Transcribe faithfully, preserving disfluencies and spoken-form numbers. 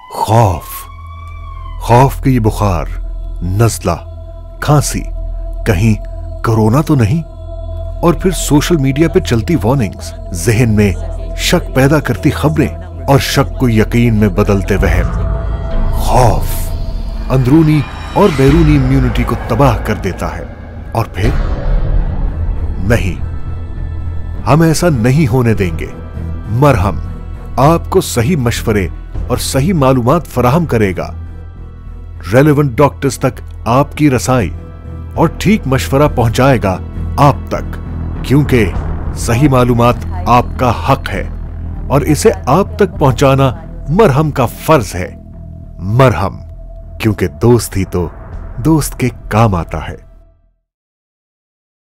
खौफ, खौफ कि ये बुखार, नज़ला, खांसी कहीं कोरोना तो नहीं। और फिर सोशल मीडिया पे चलती वार्निंग्स, जहन में शक पैदा करती खबरें और शक को यकीन में बदलते वहम। खौफ अंदरूनी और बैरूनी इम्यूनिटी को तबाह कर देता है। और फिर नहीं, हम ऐसा नहीं होने देंगे। मरहम आपको सही मशवरे और सही मालूमात फराहम करेगा, रेलेवेंट डॉक्टर्स तक आपकी रसाई और ठीक मशवरा पहुंचाएगा आप तक, क्योंकि सही मालूमात आपका हक है और इसे आप तक पहुंचाना मरहम का फर्ज है। मरहम, क्योंकि दोस्त ही तो दोस्त के काम आता है।